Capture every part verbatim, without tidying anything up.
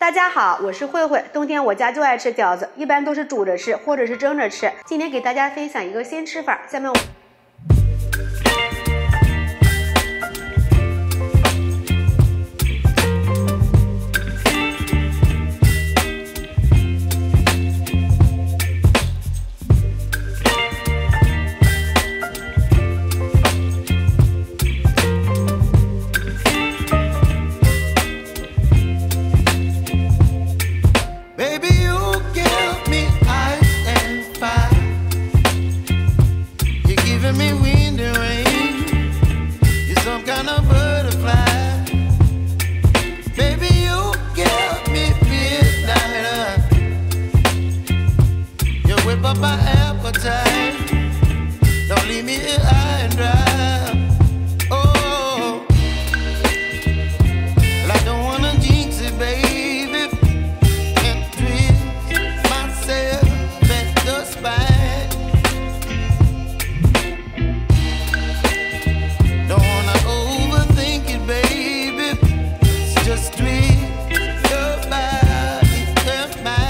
大家好，我是慧慧。冬天我家就爱吃饺子，一般都是煮着吃或者是蒸着吃。今天给大家分享一个新吃法，下面我。 My appetite, don't leave me here high and dry. Oh, well, I don't wanna jinx it, baby, and twist myself at the spine. Don't wanna overthink it, baby. It's just twist your body and mine.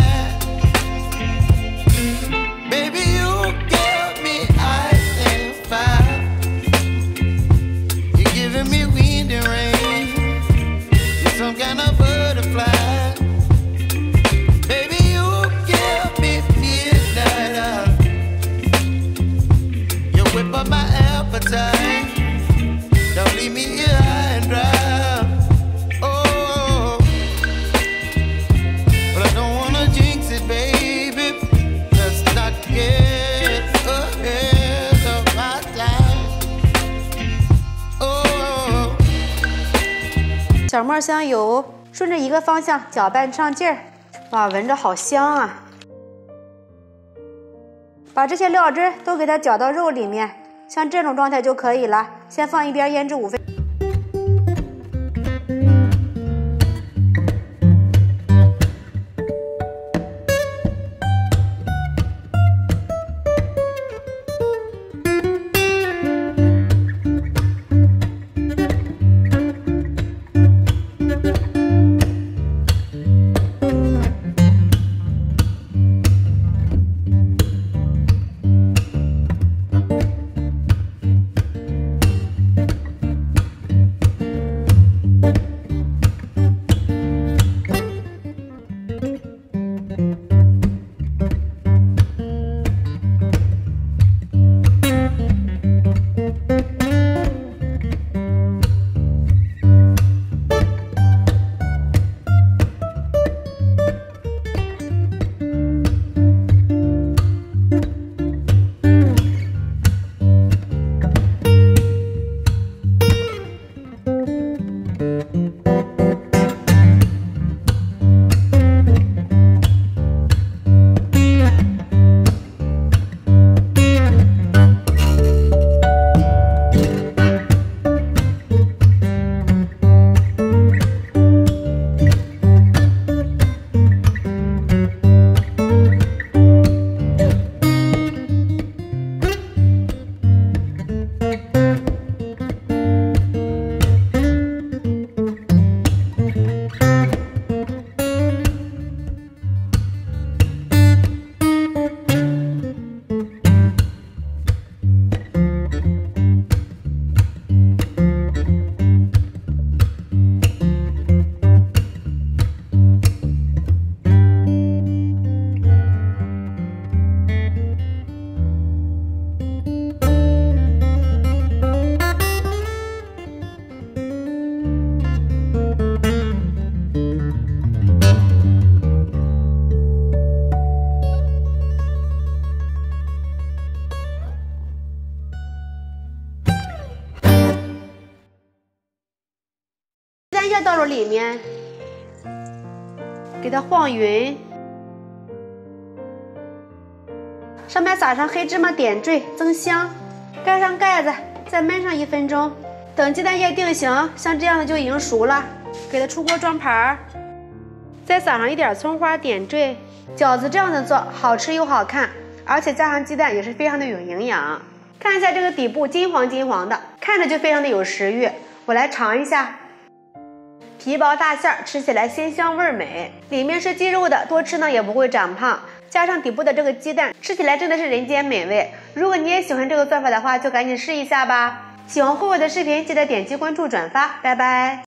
Some kind of butterfly, baby, you give me midnight. You whip up my appetite, don't leave me here high and dry. Oh, but I don't wanna jinx it, baby. Let's not get ahead of my time. Oh. 小沫香油顺着一个方向搅拌上劲儿，哇，闻着好香啊！把这些料汁都给它搅到肉里面，像这种状态就可以了。先放一边腌制五分钟。 蛋液倒入里面，给它晃匀，上面撒上黑芝麻点缀，增香。盖上盖子，再焖上一分钟。等鸡蛋液定型，像这样的就已经熟了。给它出锅装盘，再撒上一点葱花点缀。饺子这样的做，好吃又好看，而且加上鸡蛋也是非常的有营养。看一下这个底部金黄金黄的，看着就非常的有食欲。我来尝一下。 皮薄大馅儿，吃起来鲜香味美。里面是鸡肉的，多吃呢也不会长胖。加上底部的这个鸡蛋，吃起来真的是人间美味。如果你也喜欢这个做法的话，就赶紧试一下吧。喜欢慧慧的视频，记得点击关注、转发，拜拜。